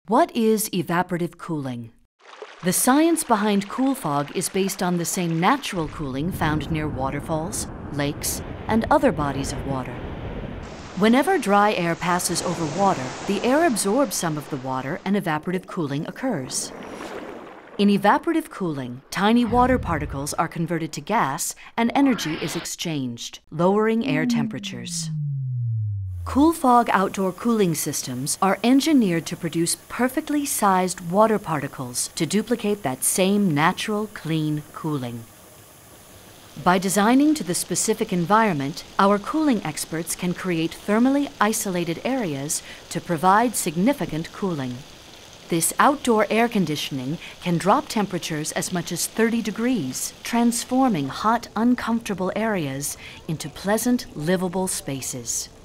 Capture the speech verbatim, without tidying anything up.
What is evaporative cooling? The science behind cool fog is based on the same natural cooling found near waterfalls, lakes, and other bodies of water. Whenever dry air passes over water, the air absorbs some of the water and evaporative cooling occurs. In evaporative cooling, tiny water particles are converted to gas and energy is exchanged, lowering air temperatures. Cool fog outdoor cooling systems are engineered to produce perfectly sized water particles to duplicate that same natural, clean cooling. By designing to the specific environment, our cooling experts can create thermally isolated areas to provide significant cooling. This outdoor air conditioning can drop temperatures as much as thirty degrees, transforming hot, uncomfortable areas into pleasant, livable spaces.